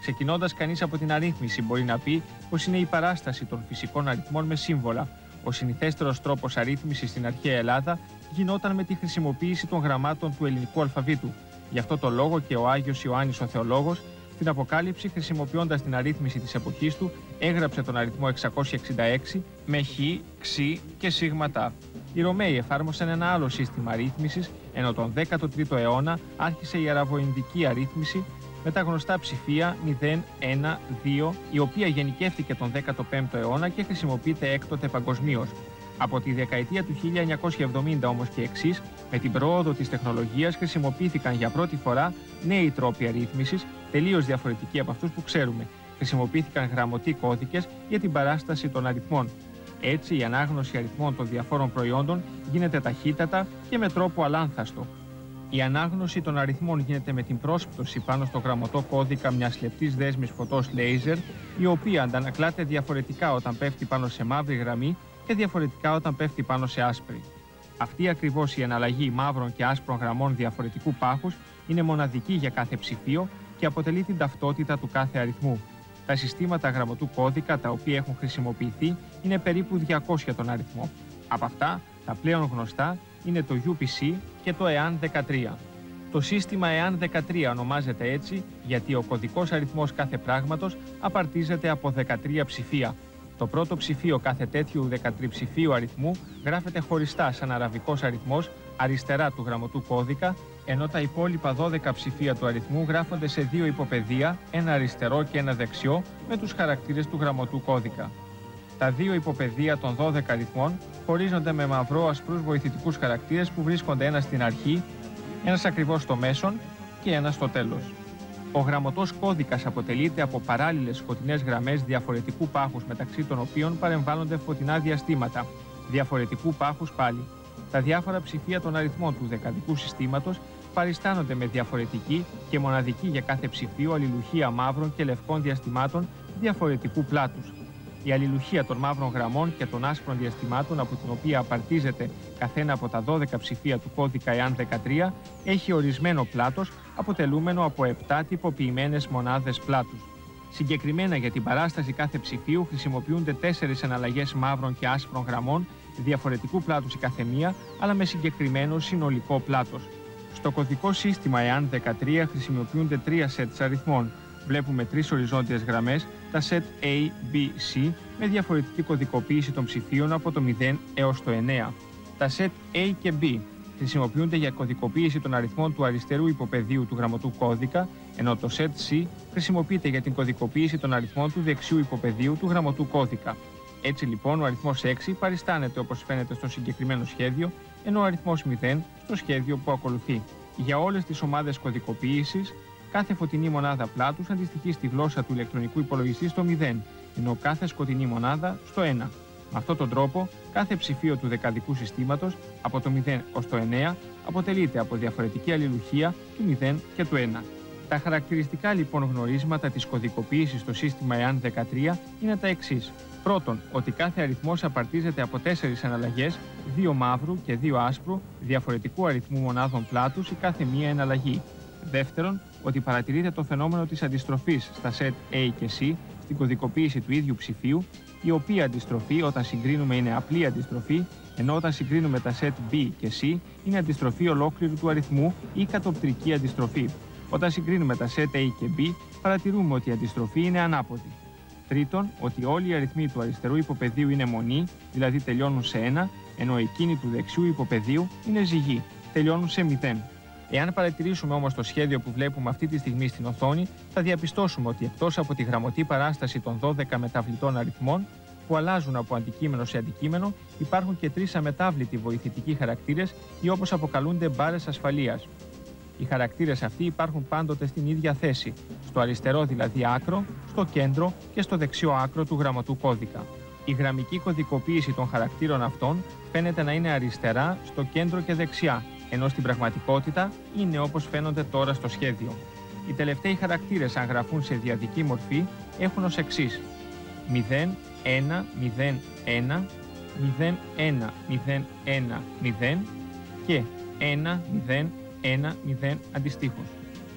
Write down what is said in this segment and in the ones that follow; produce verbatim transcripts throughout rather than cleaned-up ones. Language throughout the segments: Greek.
Ξεκινώντας κανείς από την αρρύθμιση, μπορεί να πει πως είναι η παράσταση των φυσικών αριθμών με σύμβολα. Ο συνηθέστερος τρόπος αρρύθμισης στην αρχαία Ελλάδα γινόταν με τη χρησιμοποίηση των γραμμάτων του ελληνικού αλφαβήτου. Γι' αυτό το λόγο και ο Άγιος Ιωάννης ο Θεολόγος, στην Αποκάλυψη, χρησιμοποιώντας την αρρύθμιση της εποχής του, έγραψε τον αριθμό εξακόσια εξήντα έξι με χ, ξ και σίγματα. Οι Ρωμαίοι εφάρμοσαν ένα άλλο σύστημα αρρύθμισης, ενώ τον δέκατο τρίτο αιώνα άρχισε η αραβοϊνδική αρρύθμιση με τα γνωστά ψηφία μηδέν, ένα, δύο, η οποία γενικεύτηκε τον δέκατο πέμπτο αιώνα και χρησιμοποιείται έκτοτε παγκοσμίως. Από τη δεκαετία του χίλια εννιακόσια εβδομήντα όμως και εξής, με την πρόοδο της τεχνολογίας χρησιμοποιήθηκαν για πρώτη φορά νέοι τρόποι αρρύθμισης, τελείως διαφορετικοί από αυτούς που ξέρουμε. Χρησιμοποιήθηκαν γραμμωτοί κώδικες για την παράσταση των αριθμών. Έτσι, η ανάγνωση αριθμών των διαφόρων προϊόντων γίνεται ταχύτατα και με τρόπο αλάνθαστο. Η ανάγνωση των αριθμών γίνεται με την πρόσπτωση πάνω στο γραμμωτό κώδικα μιας λεπτής δέσμης φωτός λέιζερ, η οποία αντανακλάται διαφορετικά όταν πέφτει πάνω σε μαύρη γραμμή και διαφορετικά όταν πέφτει πάνω σε άσπρη. Αυτή ακριβώς η εναλλαγή μαύρων και άσπρων γραμμών διαφορετικού πάχους είναι μοναδική για κάθε ψηφίο και αποτελεί την ταυτότητα του κάθε αριθμού. Τα συστήματα γραμμωτού κώδικα τα οποία έχουν χρησιμοποιηθεί είναι περίπου διακόσια τον αριθμό. Από αυτά, τα πλέον γνωστά είναι το γιου πι σι και το εάν δεκατρία. Το σύστημα εάν δεκατρία ονομάζεται έτσι γιατί ο κωδικός αριθμός κάθε πράγματος απαρτίζεται από δεκατρία ψηφία. Το πρώτο ψηφίο κάθε τέτοιου δεκατριψηφίου αριθμού γράφεται χωριστά σαν αραβικός αριθμός αριστερά του γραμμωτού κώδικα, ενώ τα υπόλοιπα δώδεκα ψηφία του αριθμού γράφονται σε δύο υποπεδία, ένα αριστερό και ένα δεξιό, με τους χαρακτήρες του γραμμωτού κώδικα. Τα δύο υποπεδία των δώδεκα αριθμών χωρίζονται με μαυρό-ασπρούς βοηθητικούς χαρακτήρες που βρίσκονται ένα στην αρχή, ένας ακριβώς στο μέσον και ένα στο τέλος. Ο γραμμωτός κώδικας αποτελείται από παράλληλες σκοτεινές γραμμές διαφορετικού πάχους, μεταξύ των οποίων παρεμβάλλονται φωτεινά διαστήματα, διαφορετικού πάχους πάλι. Τα διάφορα ψηφία των αριθμών του δεκαδικού συστήματος παριστάνονται με διαφορετική και μοναδική για κάθε ψηφίο αλληλουχία μαύρων και λευκών διαστημάτων διαφορετικού πλάτους. Η αλληλουχία των μαύρων γραμμών και των άσπρων διαστημάτων, από την οποία απαρτίζεται καθένα από τα δώδεκα ψηφία του κώδικα εάν δεκατρία, έχει ορισμένο πλάτος αποτελούμενο από επτά τυποποιημένες μονάδες πλάτους. Συγκεκριμένα για την παράσταση κάθε ψηφίου χρησιμοποιούνται τέσσερις εναλλαγές μαύρων και άσπρων γραμμών διαφορετικού πλάτους η καθεμία, αλλά με συγκεκριμένο συνολικό πλάτος. Στο κωδικό σύστημα εάν δεκατρία χρησιμοποιούνται τρία σετς αριθμών. Βλέπουμε τρεις οριζόντιες γραμμές, τα σετ A, B, C, με διαφορετική κωδικοποίηση των ψηφίων από το μηδέν έως το εννέα. Τα σετ A και B χρησιμοποιούνται για κωδικοποίηση των αριθμών του αριστερού υποπεδίου του γραμμωτού κώδικα, ενώ το σετ C χρησιμοποιείται για την κωδικοποίηση των αριθμών του δεξιού υποπεδίου του γραμμωτού κώδικα. Έτσι λοιπόν ο αριθμός έξι παριστάνεται όπως φαίνεται στο συγκεκριμένο σχέδιο, ενώ ο αριθμός μηδέν στο σχέδιο που ακολουθεί. Για όλες τις ομάδες κωδικοποίησης, κάθε φωτεινή μονάδα πλάτους αντιστοιχεί στη γλώσσα του ηλεκτρονικού υπολογιστή στο μηδέν, ενώ κάθε σκοτεινή μονάδα στο ένα. Με αυτόν τον τρόπο, κάθε ψηφίο του δεκαδικού συστήματος από το μηδέν ως το εννέα αποτελείται από διαφορετική αλληλουχία του μηδέν και του ένα. Τα χαρακτηριστικά λοιπόν γνωρίσματα της κωδικοποίησης στο σύστημα εάν δεκατρία είναι τα εξής. Πρώτον, ότι κάθε αριθμός απαρτίζεται από τέσσερις εναλλαγές, δύο μαύρου και δύο άσπρου, διαφορετικού αριθμού μονάδων πλάτους η κάθε μία εναλλαγή. Δεύτερον, ότι παρατηρείται το φαινόμενο της αντιστροφής στα σετ A και C στην κωδικοποίηση του ίδιου ψηφίου, η οποία αντιστροφή όταν συγκρίνουμε είναι απλή αντιστροφή, ενώ όταν συγκρίνουμε τα σετ B και C είναι αντιστροφή ολόκληρου του αριθμού ή κατοπτρική αντιστροφή. Όταν συγκρίνουμε τα σετ A και B, παρατηρούμε ότι η αντιστροφή είναι ανάποδη. Τρίτον, ότι όλοι οι αριθμοί του αριστερού υποπεδίου είναι μονή, δηλαδή τελειώνουν σε ένα, ενώ εκείνοι του δεξιού υποπεδίου είναι ζυγοί, τελειώνουν σε μηδέν. Εάν παρατηρήσουμε όμως το σχέδιο που βλέπουμε αυτή τη στιγμή στην οθόνη, θα διαπιστώσουμε ότι εκτός από τη γραμμωτή παράσταση των δώδεκα μεταβλητών αριθμών, που αλλάζουν από αντικείμενο σε αντικείμενο, υπάρχουν και τρεις αμετάβλητοι βοηθητικοί χαρακτήρες ή όπως αποκαλούνται μπάρες ασφαλείας. Οι χαρακτήρες αυτοί υπάρχουν πάντοτε στην ίδια θέση, στο αριστερό δηλαδή άκρο, στο κέντρο και στο δεξιό άκρο του γραμματού κώδικα. Η γραμμική κωδικοποίηση των χαρακτήρων αυτών φαίνεται να είναι αριστερά, στο κέντρο και δεξιά, ενώ στην πραγματικότητα είναι όπως φαίνονται τώρα στο σχέδιο. Οι τελευταίοι χαρακτήρες, αν γραφούν σε διαδική μορφή, έχουν ως εξής: μηδέν, ένα, μηδέν, ένα, μηδέν, ένα, μηδέν, ένα, μηδέν και ένα, μηδέν, ένα, μηδέν αντιστοίχως.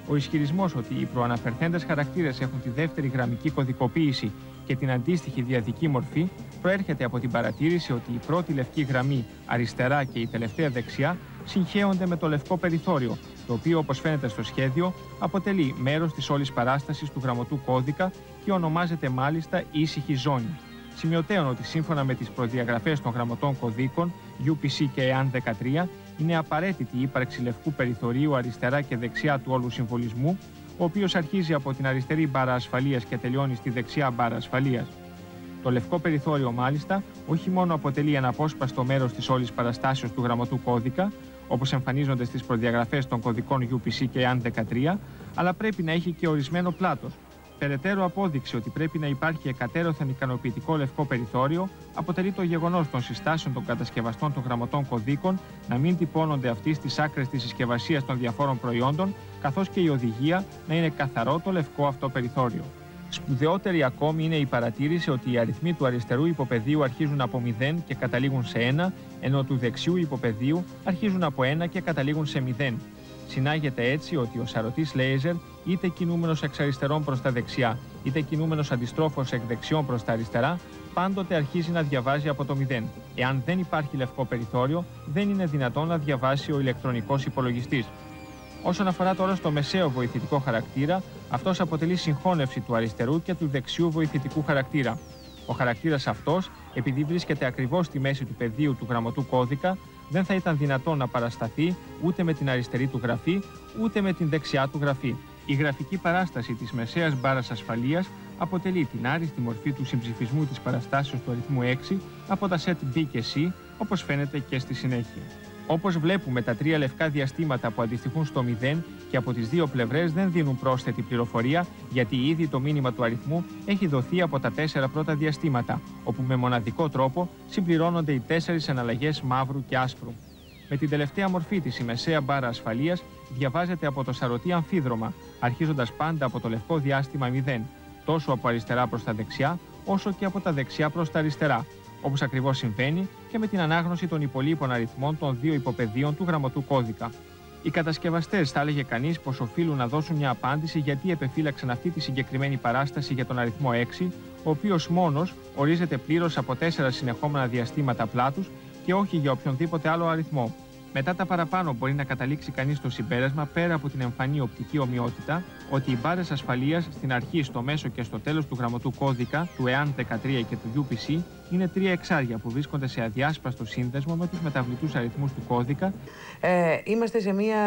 Ο ισχυρισμός ότι οι προαναφερθέντες χαρακτήρες έχουν τη δεύτερη γραμμική κωδικοποίηση και την αντίστοιχη διαδική μορφή προέρχεται από την παρατήρηση ότι η πρώτη λευκή γραμμή αριστερά και η τελευταία δεξιά συγχέονται με το λευκό περιθώριο, το οποίο, όπως φαίνεται στο σχέδιο, αποτελεί μέρος της όλης παράστασης του γραμματού κώδικα και ονομάζεται μάλιστα ήσυχη ζώνη. Σημειωτέων ότι σύμφωνα με τις προδιαγραφές των γραμματών κωδίκων γιου πι σι και ι έι έι δεκατρία είναι απαραίτητη η ύπαρξη λευκού περιθωρίου αριστερά και δεξιά του όλου συμβολισμού, ο οποίος αρχίζει από την αριστερή μπάρα ασφαλείας και τελειώνει στη δεξιά μπάρα ασφαλείας. Το λευκό περιθώριο, μάλιστα, όχι μόνο αποτελεί ένα απόσπαστο μέρος της όλης παραστάσεως του γραμματού κώδικα, όπως εμφανίζονται στις προδιαγραφές των κωδικών γιου πι σι και ι έι έι δεκατρία, αλλά πρέπει να έχει και ορισμένο πλάτος. Περαιτέρω απόδειξη ότι πρέπει να υπάρχει εκατέρωθεν ικανοποιητικό λευκό περιθώριο αποτελεί το γεγονός των συστάσεων των κατασκευαστών των γραμματών κωδίκων να μην τυπώνονται αυτοί στις άκρες της συσκευασίας των διαφόρων προϊόντων, καθώς και η οδηγία να είναι καθαρό το λευκό αυτό περιθώριο. Σπουδαιότερη ακόμη είναι η παρατήρηση ότι οι αριθμοί του αριστερού υποπεδίου αρχίζουν από μηδέν και καταλήγουν σε ένα, ενώ του δεξιού υποπεδίου αρχίζουν από ένα και καταλήγουν σε μηδέν. Συνάγεται έτσι ότι ο σαρωτής λέιζερ, είτε κινούμενος εξ αριστερών προς τα δεξιά, είτε κινούμενος αντιστρόφως εκ δεξιών προς τα αριστερά, πάντοτε αρχίζει να διαβάζει από το μηδέν. Εάν δεν υπάρχει λευκό περιθώριο, δεν είναι δυνατόν να διαβάσει ο ηλεκτρονικός υπολογιστής. Όσον αφορά τώρα στο μεσαίο βοηθητικό χαρακτήρα, αυτός αποτελεί συγχώνευση του αριστερού και του δεξιού βοηθητικού χαρακτήρα. Ο χαρακτήρας αυτός, επειδή βρίσκεται ακριβώς στη μέση του πεδίου του γραμματού κώδικα, δεν θα ήταν δυνατόν να παρασταθεί ούτε με την αριστερή του γραφή, ούτε με την δεξιά του γραφή. Η γραφική παράσταση της μεσαίας μπάρας ασφαλείας αποτελεί την άριστη μορφή του συμψηφισμού της παραστάσεως του αριθμού έξι από τα σετ B και C, όπως φαίνεται και στη συνέχεια. Όπως βλέπουμε, τα τρία λευκά διαστήματα που αντιστοιχούν στο μηδέν και από τις δύο πλευρές δεν δίνουν πρόσθετη πληροφορία, γιατί ήδη το μήνυμα του αριθμού έχει δοθεί από τα τέσσερα πρώτα διαστήματα, όπου με μοναδικό τρόπο συμπληρώνονται οι τέσσερις εναλλαγές μαύρου και άσπρου. Με την τελευταία μορφή της, η μεσαία μπάρα ασφαλείας διαβάζεται από το σαρωτή αμφίδρομα, αρχίζοντας πάντα από το λευκό διάστημα μηδέν, τόσο από αριστερά προς τα δεξιά, όσο και από τα δεξιά προς τα αριστερά, όπως ακριβώς συμβαίνει και με την ανάγνωση των υπολείπων αριθμών των δύο υποπεδίων του γραμματού κώδικα. Οι κατασκευαστές, θα έλεγε κανείς, πως οφείλουν να δώσουν μια απάντηση γιατί επεφύλαξαν αυτή τη συγκεκριμένη παράσταση για τον αριθμό έξι, ο οποίος μόνος ορίζεται πλήρως από τέσσερα συνεχόμενα διαστήματα πλάτους και όχι για οποιονδήποτε άλλο αριθμό. Μετά τα παραπάνω μπορεί να καταλήξει κανείς στο συμπέρασμα, πέρα από την εμφανή οπτική ομοιότητα, ότι οι μπάρες ασφαλείας στην αρχή, στο μέσο και στο τέλος του γραμματού κώδικα, του ι έι έι δεκατρία και του γιου πι σι, είναι τρία εξάρια που βρίσκονται σε αδιάσπαστο σύνδεσμο με τους μεταβλητούς αριθμούς του κώδικα. Ε, είμαστε σε, μια,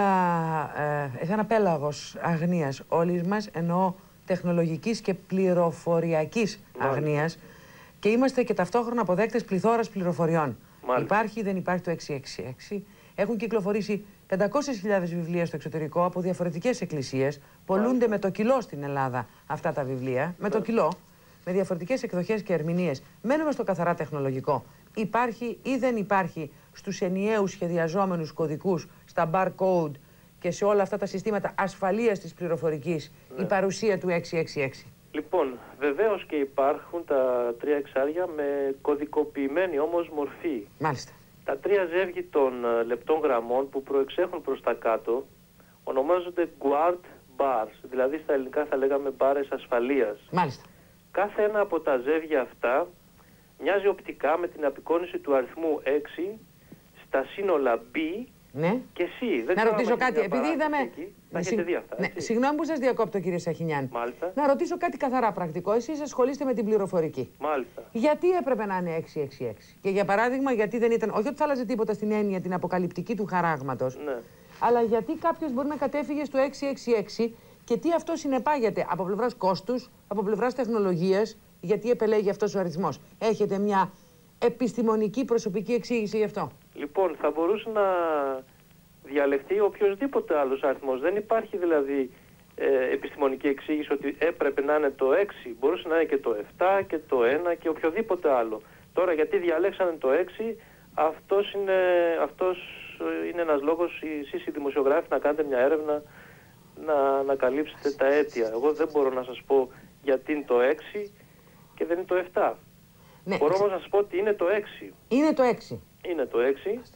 ε, σε ένα πέλαγος αγνίας όλοι μας, εννοώ τεχνολογικής και πληροφοριακής αγνίας, και είμαστε και ταυτόχρονα αποδέκτες πληθώρας πληροφοριών. Μάλιστα. Υπάρχει ή δεν υπάρχει το εξακόσια εξήντα έξι. Έχουν κυκλοφορήσει πεντακόσιες χιλιάδες βιβλία στο εξωτερικό από διαφορετικές εκκλησίες. Πολλούνται με το κιλό στην Ελλάδα αυτά τα βιβλία. Με το κιλό, με διαφορετικές εκδοχές και ερμηνείες. Μένουμε στο καθαρά τεχνολογικό. Υπάρχει ή δεν υπάρχει στους ενιαίους σχεδιαζόμενους κωδικούς, στα barcode και σε όλα αυτά τα συστήματα ασφαλείας της πληροφορικής, ναι, η παρουσία του εξακόσια εξήντα έξι. Λοιπόν, βεβαίως και υπάρχουν τα τρία εξάρια με κωδικοποιημένη όμως μορφή. Μάλιστα. Τα τρία ζεύγη των uh, λεπτών γραμμών που προεξέχουν προς τα κάτω ονομάζονται guard bars, δηλαδή στα ελληνικά θα λέγαμε μπάρες ασφαλείας. Μάλιστα. Κάθε ένα από τα ζεύγια αυτά μοιάζει οπτικά με την απεικόνιση του αριθμού έξι στα σύνολα B, ναι, και C. Δεν να ρωτήσω κάτι, επειδή είδαμε... Τα έχετε δει αυτά, ναι, συγγνώμη που σας διακόπτω, κύριε Σαχινιάν. Μάλιστα. Να ρωτήσω κάτι καθαρά πρακτικό. Εσείς ασχολείστε με την πληροφορική. Μάλιστα. Γιατί έπρεπε να είναι εξακόσια εξήντα έξι? Και για παράδειγμα, γιατί δεν ήταν... Όχι ότι θα άλλαζε τίποτα στην έννοια την αποκαλυπτική του χαράγματος. Ναι. Αλλά γιατί κάποιος μπορεί να κατέφυγε στο εξακόσια εξήντα έξι και τι αυτό συνεπάγεται από πλευράς κόστους, από πλευράς τεχνολογίας, γιατί επελέγει αυτός ο αριθμός? Έχετε μια επιστημονική προσωπική εξήγηση γι' αυτό? Λοιπόν, θα μπορούσε να διαλεχθεί οποιοδήποτε άλλος αριθμός. Δεν υπάρχει δηλαδή ε, επιστημονική εξήγηση ότι έπρεπε να είναι το έξι. Μπορούσε να είναι και το επτά και το ένα και οποιοδήποτε άλλο. Τώρα, γιατί διαλέξανε το έξι, αυτός είναι, αυτός είναι ένας λόγος εσείς οι δημοσιογράφοι να κάνετε μια έρευνα, να ανακαλύψετε τα αίτια. Εγώ δεν μπορώ να σας πω γιατί είναι το έξι και δεν είναι το επτά. Ναι. Μπορώ όμως να σας πω ότι είναι το έξι. Είναι το έξι. Είναι το έξι.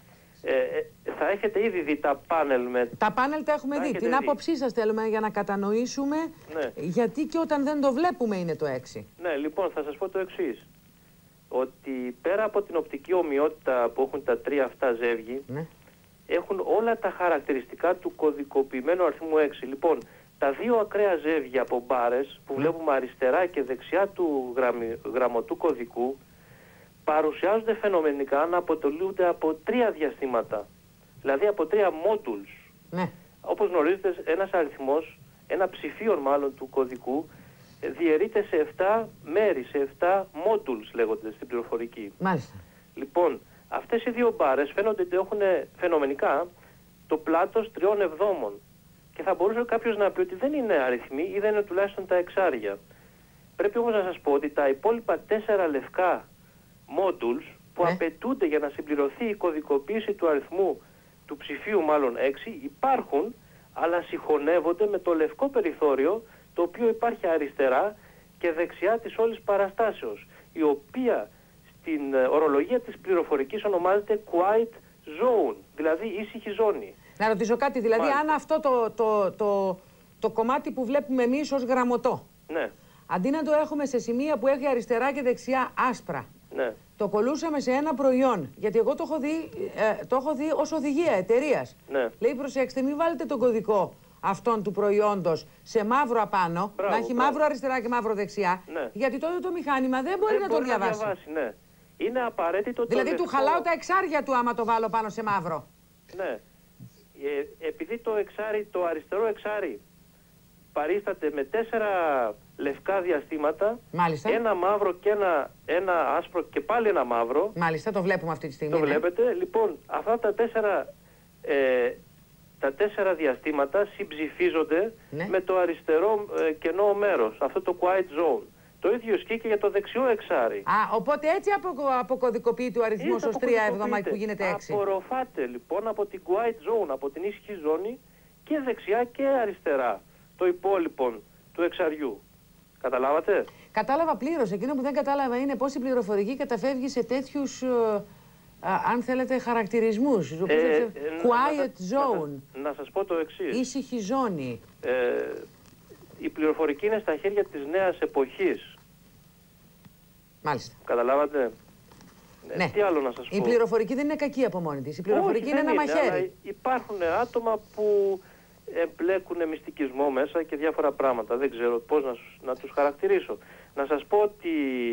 Ε, θα έχετε ήδη δει τα πάνελ με... Τα πάνελ τα έχουμε τα δει. Την δει. άποψή σας θέλουμε για να κατανοήσουμε, ναι. γιατί και όταν δεν το βλέπουμε είναι το έξι. Ναι, λοιπόν, θα σας πω το εξής. Ότι πέρα από την οπτική ομοιότητα που έχουν τα τρία αυτά ζεύγη, Ναι. έχουν όλα τα χαρακτηριστικά του κωδικοποιημένου αριθμού έξι. Λοιπόν, τα δύο ακραία ζεύγια από μπάρες που βλέπουμε αριστερά και δεξιά του γραμμι... γραμμωτού κωδικού παρουσιάζονται φαινομενικά να αποτελούνται από τρία διαστήματα. Δηλαδή από τρία modules. Ναι. Όπως γνωρίζετε, ένας αριθμός, ένα ψηφίον μάλλον του κωδικού, διαιρείται σε επτά μέρη, σε επτά modules λέγονται στην πληροφορική. Μάλιστα. Λοιπόν, αυτές οι δύο μπάρες φαίνονται ότι έχουν φαινομενικά το πλάτος τριών εβδόμων. Και θα μπορούσε κάποιος να πει ότι δεν είναι αριθμοί ή δεν είναι τουλάχιστον τα εξάρια. Πρέπει όμως να σας πω ότι τα υπόλοιπα τέσσερα λευκά modules που ναι. απαιτούνται για να συμπληρωθεί η κωδικοποίηση του αριθμού του ψηφίου μάλλον έξι υπάρχουν, αλλά συγχωνεύονται με το λευκό περιθώριο το οποίο υπάρχει αριστερά και δεξιά της όλης παραστάσεως, η οποία στην ορολογία της πληροφορικής ονομάζεται quiet zone, δηλαδή ήσυχη ζώνη. Να ρωτήσω κάτι, δηλαδή Μάλιστα. αν αυτό το, το, το, το κομμάτι που βλέπουμε εμείς ως γραμμωτό, Ναι, αντί να το έχουμε σε σημεία που έχει αριστερά και δεξιά άσπρα, ναι, το κολλούσαμε σε ένα προϊόν, γιατί εγώ το έχω δει, ε, το έχω δει ως οδηγία εταιρείας. ναι. Λέει, προσέξτε, μην βάλετε τον κωδικό αυτόν του προϊόντος σε μαύρο απάνω, Μπράβο, να έχει μπράβο. μαύρο αριστερά και μαύρο δεξιά, Ναι. γιατί τότε το μηχάνημα δεν μπορεί Δεν να μπορεί το διαβάσει. Να διαβάσει ναι. Είναι απαραίτητο Δηλαδή το του λευκό... χαλάω τα εξάρια του άμα το βάλω πάνω σε μαύρο. Ναι. Ε, επειδή το εξάρι, το αριστερό εξάρι παρίσταται με τέσσερα λευκά διαστήματα, Μάλιστα. ένα μαύρο και ένα, ένα άσπρο και πάλι ένα μαύρο. Μάλιστα, το βλέπουμε αυτή τη στιγμή. Το ναι. βλέπετε. Λοιπόν, αυτά τα τέσσερα, ε, τα τέσσερα διαστήματα συμψηφίζονται Ναι. με το αριστερό ε, κενό μέρος, αυτό το quiet zone. Το ίδιο ισχύει και για το δεξιό εξάρι. Α, οπότε έτσι απο, αποκωδικοποιείται ο αριθμός Έτσι ως τρία εβδομάδια αποκωδικοποιείται. που γίνεται έξι. Απορροφάται λοιπόν από την quiet zone, από την ήσυχη ζώνη και δεξιά και αριστερά το υπόλοιπο του εξαριού. Καταλάβατε? Κατάλαβα πλήρως. Εκείνο που δεν κατάλαβα είναι πώς η πληροφορική καταφεύγει σε τέτοιους, ε, α, αν θέλετε, χαρακτηρισμούς. Ε, Ε, ε, quiet να, zone, να, να σας πω το εξής. ήσυχη ζώνη. Ε, η πληροφορική είναι στα χέρια της νέας εποχής. Μάλιστα. Καταλάβατε? Ναι. Ε, τι άλλο να σας πω? Η πληροφορική δεν είναι κακή από μόνη της. Η πληροφορική Όχι, είναι δεν ένα είναι, μαχαίρι. αλλά υπάρχουν άτομα που εμπλέκουν μυστικισμό μέσα και διάφορα πράγματα. Δεν ξέρω πώς να, να τους χαρακτηρίσω. Να σας πω ότι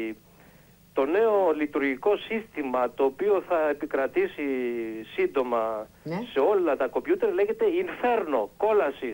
το νέο λειτουργικό σύστημα το οποίο θα επικρατήσει σύντομα Ναι. σε όλα τα κομπιούτερ λέγεται Inferno, κόλαση.